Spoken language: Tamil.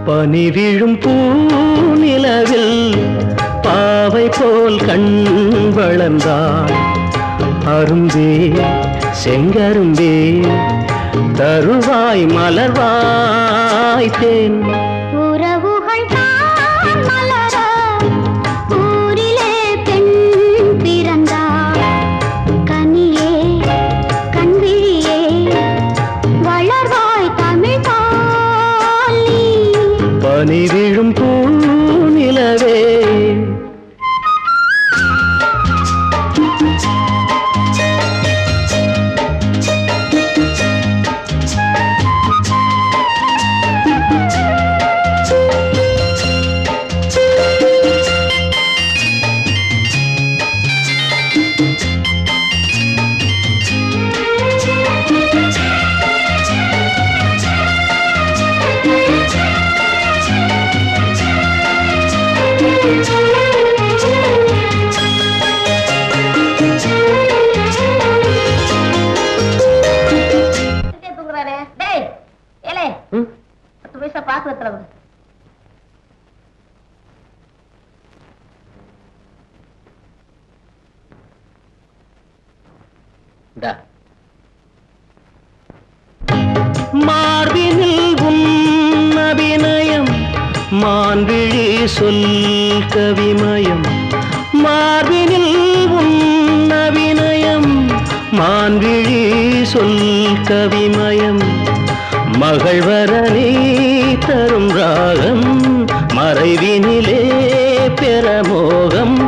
பனி விழும் பூநிலவில் பாவை போல் கண் வளர்ந்தாள். அரும்பே செங்கரும்பே தருவாய் மலர்வாய் தேன். உறவுகள் தான் மலர ஊரிலே பெண் பிறந்தாள். கனியே கண்விழியே வளர்வாய் தமிழ் தாலி. பனி விழும் பூநிலவே மார்பினில் உன் அபிநயம் மான்விழி சொல் கவிமயம். மார்பினில் உன் அபிநயம் மான்விழி சொல் கவிமயம். மகள் வர நீ தரும் ராகம் மறைவினிலே பெறமோகம்.